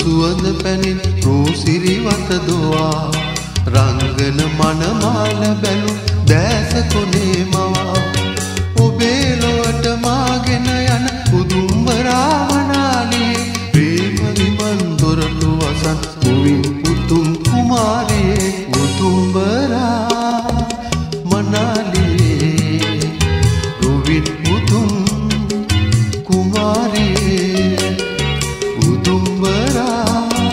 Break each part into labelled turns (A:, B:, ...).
A: සුවඳ පැනින් රෝසිරි වත දොවා රංගන මනමාල බැලු දැස කොනේ මවා ඔබේ ලොවට මාගෙන යන උදුම්බරා මනාලියේ ප්‍රේම විමන් දොරටු වසන් මුවින් උතුම් කුමාරියේ උදුම්බරා මනාලියේ රුවින් උතුම් කුමාරියේ උදුම්බරා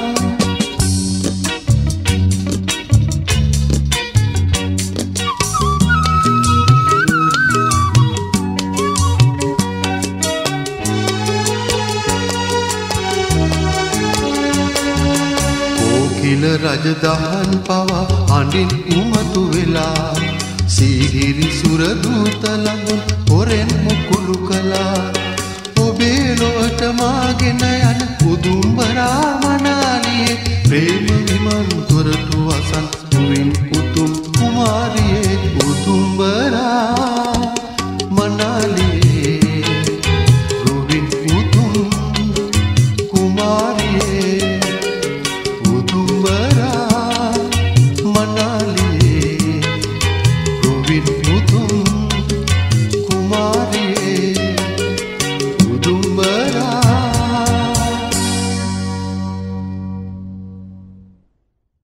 A: කිල රජදහන් පවා අඬින් උමතු වෙලා සීගිරි සුර දූත ළඟ හොරෙන් මුකුළු කළා ඔබේ ලොවට මාගෙන යන උදුම්බරා මනාලියේ ප්‍රේම